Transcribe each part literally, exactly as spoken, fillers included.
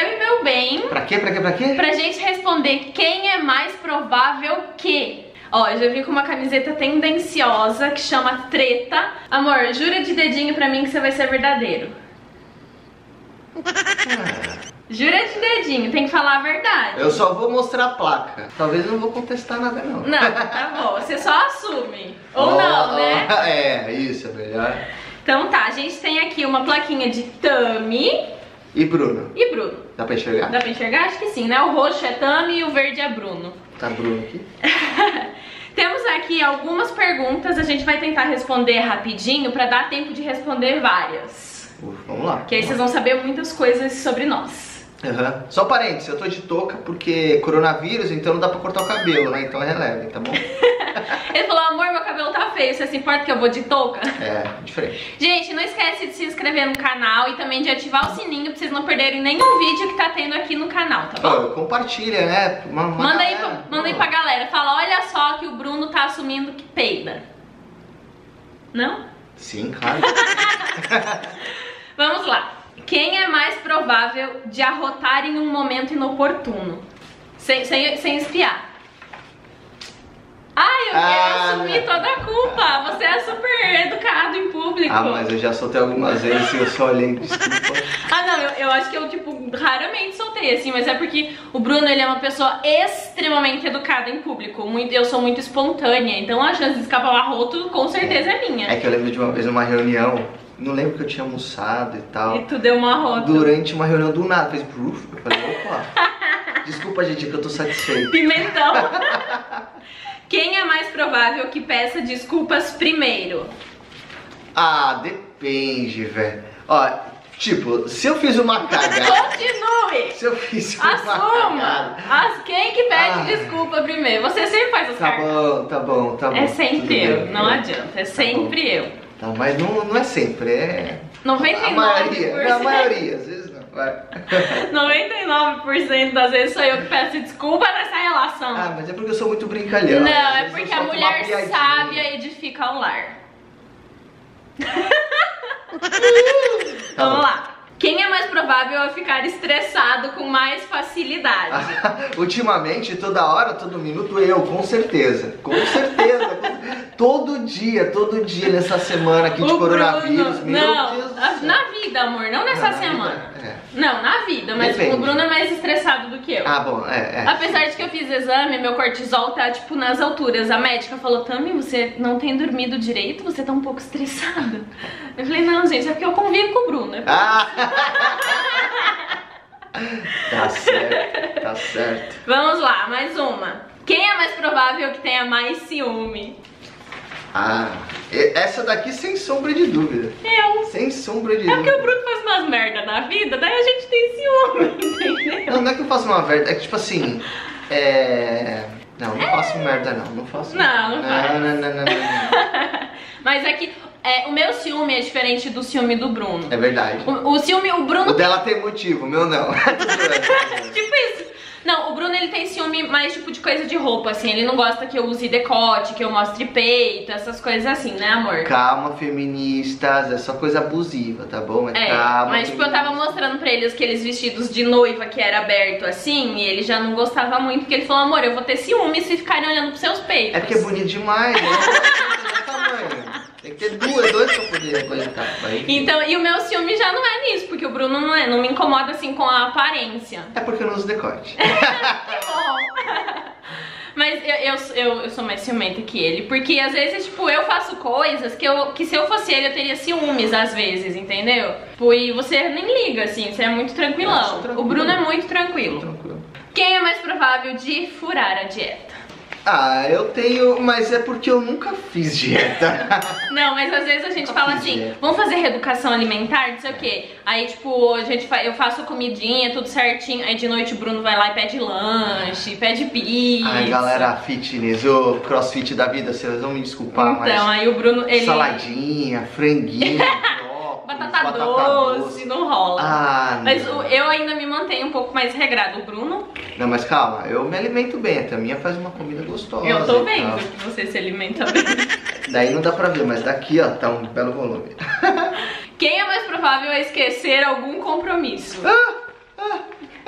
e meu bem. Pra quê, pra quê, pra quê? Pra gente responder quem é mais provável que... Ó, eu já vi com uma camiseta tendenciosa que chama Treta. Amor, jura de dedinho pra mim que você vai ser verdadeiro. Ah. Jura de dedinho, tem que falar a verdade. Eu só vou mostrar a placa. Talvez eu não vou contestar nada, não. Não, tá bom, você só assume. Ou oh, não, né? É, isso é melhor. Então tá, a gente tem aqui uma plaquinha de Tami e Bruno. E Bruno. Dá pra enxergar? Dá pra enxergar? Acho que sim, né? O roxo é Tami e o verde é Bruno. Tá Bruno aqui. Temos aqui algumas perguntas, a gente vai tentar responder rapidinho pra dar tempo de responder várias. Uf, vamos lá. Que aí vocês vão saber muitas coisas sobre nós. Uhum. Só parênteses, eu tô de touca porque coronavírus, então não dá pra cortar o cabelo, né? Então é releve, tá bom? Ele falou, amor, meu cabelo tá feio, você se importa que eu vou de touca? É, diferente. Gente, não esquece de se inscrever no canal e também de ativar o sininho pra vocês não perderem nenhum vídeo que tá tendo aqui no canal, tá bom? Oh, compartilha, né? Uma, uma manda, aí galera, pra, manda aí pra galera, fala, olha só que o Bruno tá assumindo que peida. Não? Sim, claro. Vamos lá. Quem é mais provável de arrotar em um momento inoportuno? Sem, sem, sem espiar. Ai, eu ah, quero assumir não. toda a culpa. Você é super educado em público. Ah, mas eu já soltei algumas vezes e eu só olhei, desculpa. Ah, não, eu, eu acho que eu, tipo, raramente soltei, assim, mas é porque o Bruno, ele é uma pessoa extremamente educada em público. Muito, eu sou muito espontânea, então a chance de escapar um arroto, com certeza é, é minha. É que eu lembro de uma vez numa reunião, não lembro que eu tinha almoçado e tal. E tu deu uma arroto. Durante uma reunião do nada, fez proof, eu falei, opa, desculpa, gente, que eu tô satisfeito. Pimentão. Quem é mais provável que peça desculpas primeiro? Ah, depende, velho. Ó, tipo, se eu fiz uma cagada... Continue! Se eu fiz uma Assuma! cagada... As, quem que pede ah, desculpa primeiro? Você sempre faz as Tá cartas. bom, tá bom, tá bom. É sempre eu, bem, não é. adianta, é sempre tá eu. Tá, mas não, não é sempre, é... noventa e A nove por maioria, cento. não, a maioria, às vezes não, vai. noventa e nove por cento das vezes sou eu que peço desculpa nessa relação. Ah, mas é porque eu sou muito brincalhão. Não, às é vezes porque eu a solto uma mulher piadinha. sábia edifica o lar. Tá Vamos bom. lá. Quem é mais provável a ficar estressado com mais facilidade? Ultimamente, toda hora, todo minuto, eu, com certeza. Com certeza. com... Todo dia, todo dia nessa semana aqui de O coronavírus. Bruno, Meu não, Deus do a- céu. na vida, amor, não nessa Não, na semana. vida, é. Não, na vida, mas Depende. o Bruno é mais estressado do que eu. Ah, bom, é, é. Apesar de que eu fiz exame, meu cortisol tá, tipo, nas alturas. A médica falou, Tami, você não tem dormido direito? Você tá um pouco estressada. Eu falei, não, gente, é porque eu convivo com o Bruno. É porque... Ah! Tá certo, tá certo. Vamos lá, mais uma. Quem é mais provável que tenha mais ciúme? Ah, e- essa daqui sem sombra de dúvida. Eu. Sem sombra de É porque dúvida. o Bruno faz umas merda na vida, daí a gente tem ciúme, entendeu? Não, não é que eu faço uma merda, é que tipo assim, é... Não, não faço merda não, não faço Não, não faz. Não, não, não, não, não. Mas é que é, o meu ciúme é diferente do ciúme do Bruno. É verdade. O, o ciúme, o Bruno... O dela tem motivo, o meu não. Tipo isso. Não, o Bruno, ele tem ciúme mais tipo de coisa de roupa, assim. Ele não gosta que eu use decote, que eu mostre peito, essas coisas assim, né, amor? Calma, feministas, é só coisa abusiva, tá bom? É, calma, mas tipo, eu tava mostrando pra ele aqueles vestidos de noiva que era aberto assim, e ele já não gostava muito, porque ele falou, amor, eu vou ter ciúme se ficarem olhando pros seus peitos. É porque é bonito demais, né? Não tamanho. Tem que ter duas, dois pra poder aguentar. Então, e o meu ciúme já não é nisso, porque o Bruno não, é, não me incomoda assim com a aparência. É porque eu não uso decote. Que bom! Mas eu, eu, eu, eu sou mais ciumenta que ele, porque às vezes, tipo, eu faço coisas que, eu, que se eu fosse ele, eu teria ciúmes às vezes, entendeu? Tipo, e você nem liga, assim, você é muito tranquilão. O Bruno é muito tranquilo. Tranquilo. Quem é mais provável de furar a dieta? Ah, eu tenho, mas é porque eu nunca fiz dieta. Não, mas às vezes a gente Eu fala fiz assim, dieta. vamos fazer reeducação alimentar, não sei o quê. Aí, tipo, a gente fa eu faço comidinha, tudo certinho. Aí de noite o Bruno vai lá e pede lanche, pede pizza. Ai, galera fitness, o crossfit da vida, vocês vão me desculpar, Então, mas... aí o Bruno, ele... Saladinha, franguinho, brócolis, Batata, doce, não rola. Ah, Mas não. o- eu ainda me mantenho um pouco mais regrado. O Bruno, Não, mas calma, eu me alimento bem, até a minha faz uma comida gostosa. eu tô e vendo tal. que você se alimenta bem. Daí não dá pra ver, mas daqui, ó, tá um belo volume. Quem é mais provável a esquecer algum compromisso? Ah, ah,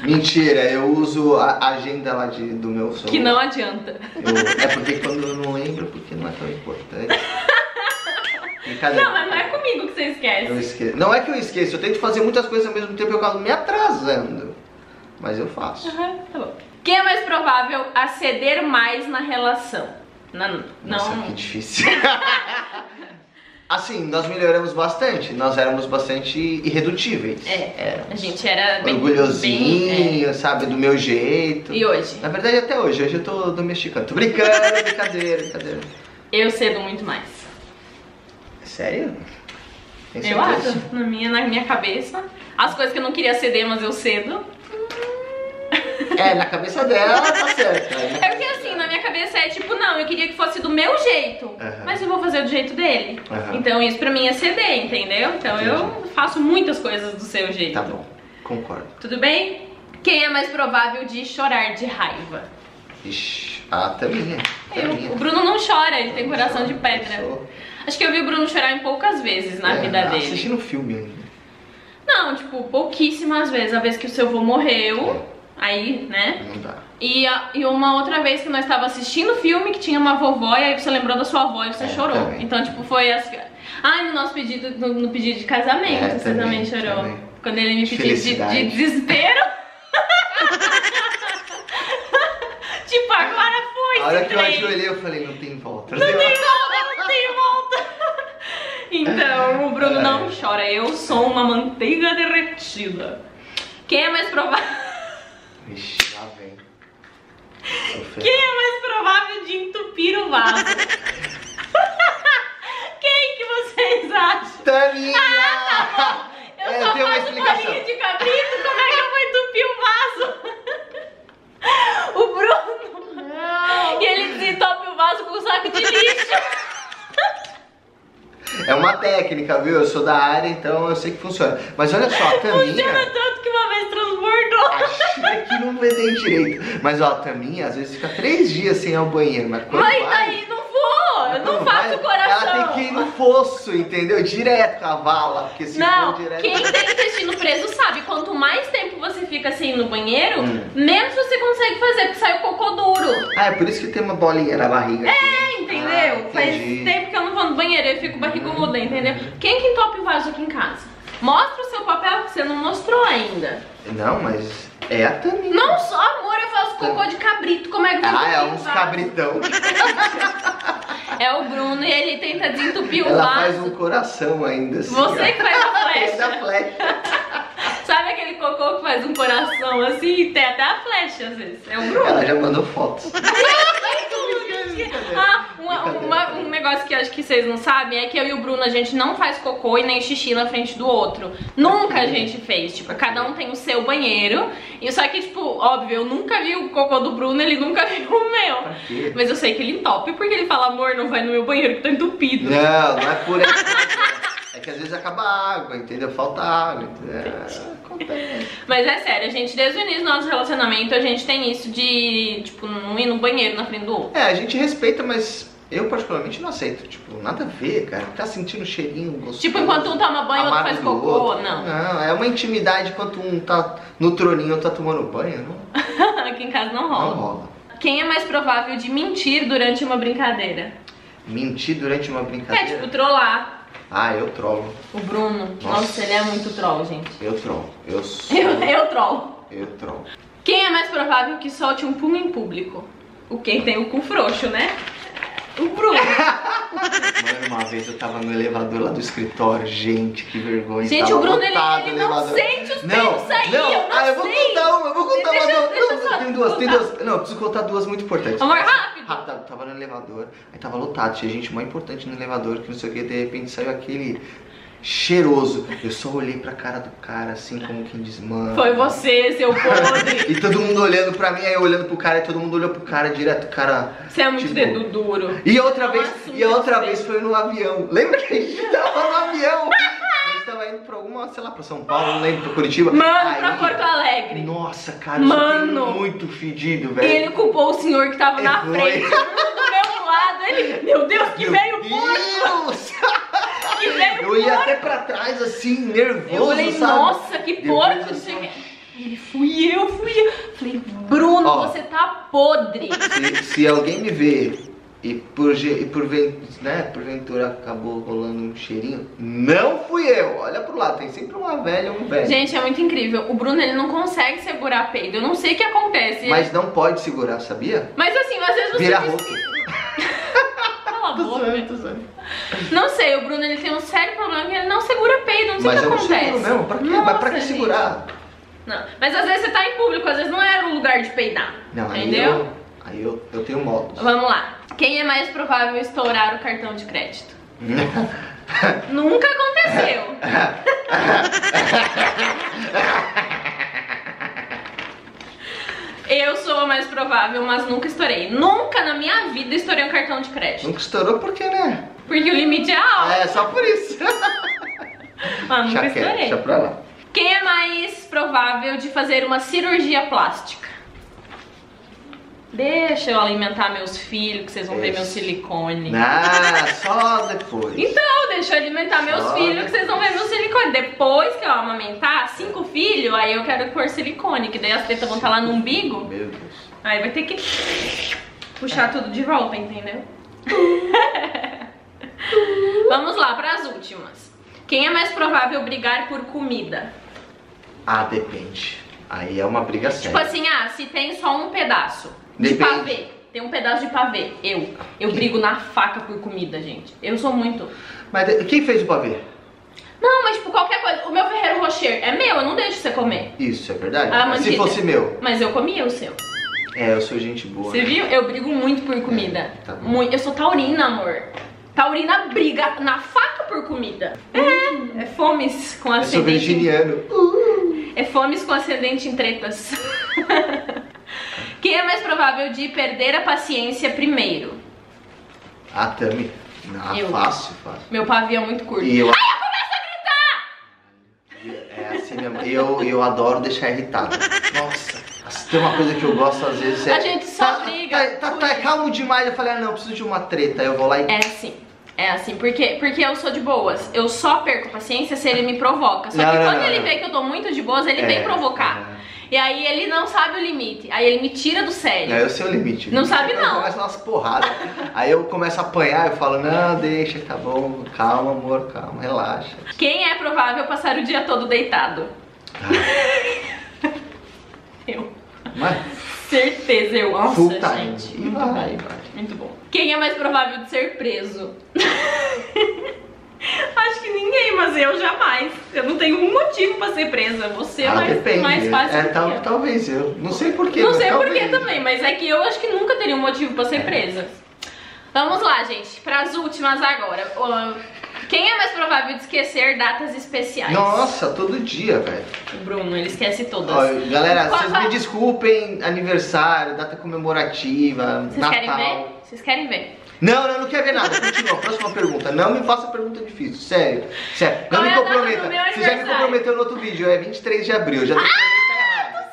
Mentira, eu uso a agenda lá de, do meu celular. Que não adianta. Eu, é porque quando eu não lembro, porque não é tão importante. Não, mas não é comigo que você esquece. Eu esqueço. Não é que eu esqueço, eu tento fazer muitas coisas ao mesmo tempo e eu acabo me atrasando. Mas eu faço. Uhum, tá bom. Quem é mais provável a ceder mais na relação? Não, Nossa, não... que difícil. Assim, nós melhoramos bastante. Nós éramos bastante irredutíveis. É, éramos. A gente era bem... Orgulhosinho, bem, é. sabe, do meu jeito. E hoje? Na verdade, até hoje. Hoje eu tô domesticando. Tô brincando, brincadeira, brincadeira. Eu cedo muito mais. Sério? Tem Eu certeza? acho, na minha, na minha cabeça. As coisas que eu não queria ceder, mas eu cedo. É, na cabeça dela tá certo. Né? É porque assim, na minha cabeça é tipo, não, eu queria que fosse do meu jeito, Uhum. mas eu vou fazer do jeito dele. Uhum. Então isso pra mim é ceder, entendeu? Então Entendi. eu faço muitas coisas do seu jeito. Tá bom, concordo. Tudo bem? Quem é mais provável de chorar de raiva? Ixi, a Taminha. Eu. O Bruno não chora, ele tem coração de pedra. Sou... Acho que eu vi o Bruno chorar em poucas vezes na é, vida dele. assistindo filme ainda. Não, tipo, pouquíssimas vezes. A vez que o seu avô morreu, aí, né? Não dá. E, a, e uma outra vez que nós estávamos assistindo filme que tinha uma vovó e aí você lembrou da sua avó e você É, chorou. também. Então, tipo, foi as. Ai, no nosso pedido, no, no pedido de casamento, É, você também, também chorou. também. Quando ele me De pediu de, felicidade. de desespero. Tipo, agora foi. A hora esse que eu trem. ajoelhei, eu falei, não tem volta. Não tem volta, não tem volta. Então, o Bruno não chora. Eu sou uma manteiga derretida. Quem é mais provável? Ixi, lá vem. Quem é mais provável de entupir o vaso? Quem que vocês acham? Taminha! Ah, eu É, só tem uma faço explicação. bolinha de cabrito, como é que eu vou entupir o vaso? O Bruno. Não. E ele desentope o vaso com um saco de lixo. É uma técnica, viu? Eu sou da área, então eu sei que funciona. Mas olha só, a Funciona Taminha... tanto que uma vez transbordou. Acho que não vê nem direito. Mas ó, a Taminha às vezes fica três dias sem ir ao banheiro, mas quando Mas vai... daí não vou, eu não quando faço vai, coração. Ela tem que ir no fosso, entendeu? Direto com a vala, porque se Não, for direto... quem tem intestino preso sabe, quanto mais tempo você fica assim no banheiro, Hum. menos você consegue fazer, porque sai o cocô duro. Ah, é por isso que tem uma bolinha na barriga. aqui, né? É, entendeu? Ah, Faz entendi. tempo que eu não vou no banheiro, eu fico barriguda, entendeu? Quem que entope o vaso aqui em casa? Mostra o seu papel que você não mostrou ainda. Não, mas é a Taminha. Não só, amor, eu faço cocô de cabrito, como é que eu Ah, é entupir o uns vaso? cabritão. É o Bruno e ele tenta desentupir o Ela vaso. faz um coração ainda assim. Você ó. que faz a Faz a flecha. flecha. Sabe aquele cocô que faz um coração assim e tem até a flecha às vezes? É o Bruno. Ela já mandou fotos. Ah, uma- uma- um negócio que eu acho que vocês não sabem é que eu e o Bruno, a gente não faz cocô e nem xixi na frente do outro. Nunca a gente fez, tipo, cada um tem o seu banheiro. E só que, tipo, óbvio, eu nunca vi o cocô do Bruno, ele nunca viu o meu. Pra quê? Mas eu sei que ele entope porque ele fala, amor, não vai no meu banheiro que tá entupido. Não, não é por aí. É que às vezes acaba a água, entendeu? Falta água, entendeu? É, acontece. Mas é sério, a gente, desde o início do nosso relacionamento, a gente tem isso de, tipo, não ir no banheiro na frente do outro. É, a gente respeita, mas eu particularmente não aceito. Tipo, nada a ver, cara. Tá sentindo o cheirinho gostoso. Tipo, enquanto um toma banho, o outro amargo faz do cocô, outro. não. Não, é uma intimidade enquanto um tá no troninho, outro tá tomando banho. Não, Aqui em casa não não rola. rola. Quem é mais provável de mentir durante uma brincadeira? Mentir durante uma É, brincadeira? tipo, trollar. Ah, eu trolo. O Bruno. Nossa, Nossa. ele é muito troll, gente. Eu trolo. Eu sou... Eu, eu trollo. Eu trolo. Quem é mais provável que solte um pum em público? O quem tem o cu frouxo, né? O Bruno. Mano, uma vez eu tava no elevador lá do escritório, gente, que vergonha. Gente, tava o Bruno, ele, lotado ele o não elevador. sente os Não, peitos sair, não, eu não ah, eu vou sei. contar uma, eu vou contar Deixa- uma. deixa Não, só tem duas, tem contar. duas. Não, eu preciso contar duas muito importantes. Amor, rápido. Rápido, eu tava no elevador, aí tava lotado, tinha gente mais importante no elevador, que não sei o que, de repente saiu aquele cheiroso. Eu só olhei pra cara do cara, assim, como quem diz, mano. Foi você, seu podre. E todo mundo olhando pra mim, aí eu olhando pro cara, e todo mundo olhou pro cara direto, o cara... Você é muito tipo, dedo duro. E outra Não vez, assume e a outra você. vez foi no avião. Lembra que a gente tava no avião? A gente tava indo pra alguma, sei lá, pra São Paulo, não lembro, pra Curitiba. Mano, Aí, pra Porto Alegre. Nossa, cara, eu Mano. fiquei muito fedido, E velho. ele culpou o senhor que tava na Foi. frente. Do meu lado. Ele, meu Deus, que Meu veio porco. Deus! Que veio Eu ia porco. até pra trás, assim, nervoso, Eu falei, sabe? nossa, que Depois porco. eu Você... só- Ele, fui eu, fui eu. Falei, Bruno, Ó, você tá podre. Se, se alguém me vê e por, ge- e por, ven- né, porventura acabou rolando um cheirinho, não fui eu. Olha pro lado, tem sempre uma velha ou um velho. Gente, é muito incrível. O Bruno, ele não consegue segurar peido. Eu não sei o que acontece. Mas não pode segurar, sabia? Mas assim, às vezes você... Vira diz- roto. Cala a Tô boca. zoando, tô zoando. Não sei, o Bruno, ele tem um sério problema que ele não segura peido. Não sei Mas o que eu não acontece. seguro mesmo, pra quê? Nossa, Mas pra que gente. segurar? Não, mas às vezes você tá em público, às vezes não era o lugar de peidar. Não, aí entendeu? eu, aí eu, eu tenho modos. Vamos lá. Quem é mais provável estourar o cartão de crédito? Nunca aconteceu. Eu sou a mais provável, mas nunca estourei. Nunca na minha vida estourei um cartão de crédito. Nunca estourou porque, né? Porque o limite é alto. É, só por isso. Mas nunca Já quero, estourei. deixa pra lá. Quem é mais provável de fazer uma cirurgia plástica? Deixa eu alimentar meus filhos, que vocês vão ver Esse. meu silicone. Ah, só depois. Então, deixa eu alimentar meus Só filhos, que vocês vão ver meu silicone. Depois que eu amamentar cinco filhos, aí eu quero pôr silicone, que daí as tetas vão estar lá no umbigo. Meu Deus. Aí vai ter que puxar tudo de volta, entendeu? Vamos lá, para as últimas. Quem é mais provável brigar por comida? Ah, depende. Aí é uma briga Tipo séria. assim, ah, se tem só um pedaço de Depende. pavê. Tem um pedaço de pavê. Eu. Eu brigo na faca por comida, gente. Eu sou muito. Mas de- quem fez o pavê? Não, mas tipo, qualquer coisa. O meu Ferreiro Rocher é meu, eu não deixo você comer. Isso, é verdade? Ah, Mas se manteiga. fosse meu. Mas eu comia o seu. É, eu sou gente boa. Você né? viu? Eu brigo muito por comida. É, tá bom. Muito. Eu sou taurina, amor. Taurina briga na faca por comida. É, é fomes com Eu sou ascendente. virginiano. É fomes com ascendente em tretas. Quem é mais provável de perder a paciência primeiro? Ah, Tami. Ah, Eu. fácil, fácil. Meu pavio é muito curto. E eu, Ai, eu começo a gritar! é assim mesmo. E eu, eu adoro deixar irritado. Nossa, se tem uma coisa que eu gosto às vezes é... A gente só tá, briga Tá, tá, por tá isso. calmo demais. Eu falei, ah não, eu preciso de uma treta. Aí eu vou lá e... É assim. É assim, porque, porque eu sou de boas. Eu só perco a paciência se ele me provoca. Só Não, que não, quando não, ele não. vê que eu tô muito de boas, ele É, vem provocar. é. E aí ele não sabe o limite. Aí ele me tira do sério. Não, eu sei o limite. Não sabe, Eu não. começo umas porradas. Aí eu começo a apanhar, eu falo, não, deixa, tá bom, calma, amor, calma, relaxa. Quem é provável passar o dia todo deitado? Eu. Mas, Certeza, eu. Nossa, full time. gente. E Muito vai, bom. vai. Muito bom. Quem é mais provável de ser preso? Acho que ninguém, mas eu jamais. Eu não tenho um motivo pra ser presa. Você é Ah, mais, depende. mais fácil É, do que tal, eu. talvez eu. Não sei porquê. Não mas sei talvez. porquê também, mas é que eu acho que nunca teria um motivo pra ser presa. Vamos lá, gente. Para as últimas agora. Uh, Quem é mais provável de esquecer datas especiais? Nossa, todo dia, velho. O Bruno, ele esquece todas. Ó, galera, Qual- vocês qual- me desculpem, aniversário, data comemorativa, Vocês Natal. querem ver? Vocês querem ver? Não, não, não quer ver nada. Continua. Próxima pergunta. Não me faça pergunta difícil. Sério. Sério. Não Qual me é a data comprometa. do meu Você já me aniversário? comprometeu no outro vídeo. É vinte e três de abril. Eu já tenho que errado.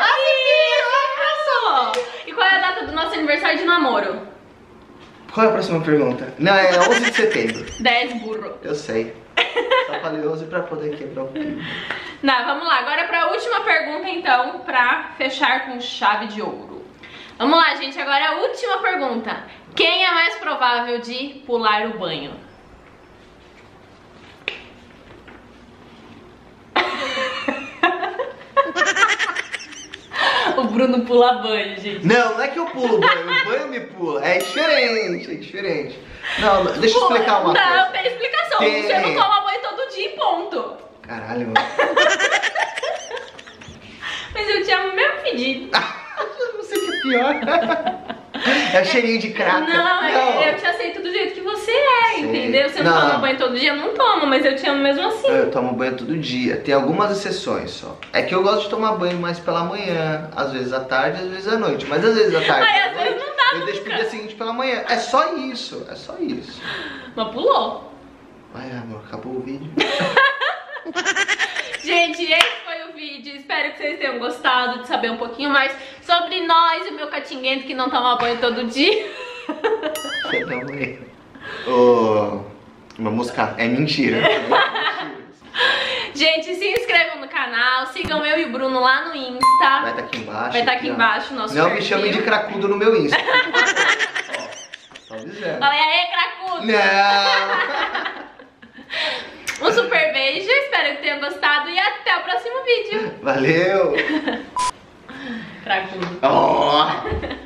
Ah, isso! E qual é a data do nosso aniversário de namoro? Qual é a próxima pergunta? Não, é onze de setembro. dez, burro. Eu sei. Só falei onze pra poder quebrar o clima. Não, vamos lá. Agora pra última pergunta, então, pra fechar com chave de ouro. Vamos lá, gente. Agora a última pergunta. Quem é mais provável de pular o banho? O Bruno pula banho, gente. Não, não é que eu pulo o banho. O banho me pula. É diferente, é diferente. Não, deixa eu explicar uma não, coisa. tem explicação. Tem. Você não toma banho todo dia e ponto. Caralho, mano. Mas eu te amo mesmo pedido. Eu não sei o que é pior. É o cheirinho de craca. Não, eu te aceito do jeito que você é, Sei. entendeu? Você não, Não. toma banho todo dia, eu não tomo, mas eu te amo mesmo assim. Eu tomo banho todo dia. Tem algumas exceções só. É que eu gosto de tomar banho mais pela manhã, às vezes à tarde, às vezes à noite. Mas às vezes à tarde, Ai, à às vezes noite, não dá eu deixo pro nunca. dia seguinte pela manhã. É só isso, é só isso. Mas pulou. Ai, amor, acabou o vídeo. Gente, esse foi o vídeo. Espero que vocês tenham gostado de saber um pouquinho mais sobre nós e o meu catinguento que não toma banho todo dia. Pela manhã. Ô, uma música. É mentira. Gente, se inscrevam no canal. canal, sigam eu e o Bruno lá no Insta. Vai estar aqui embaixo. Vai estar aqui embaixo o nosso Não perfil. me chame de cracudo no meu Insta. Ó, tô dizendo. Falei, aê, cracudo! Não! Um super beijo, espero que tenham gostado e até o próximo vídeo. Valeu! Cracudo. Oh.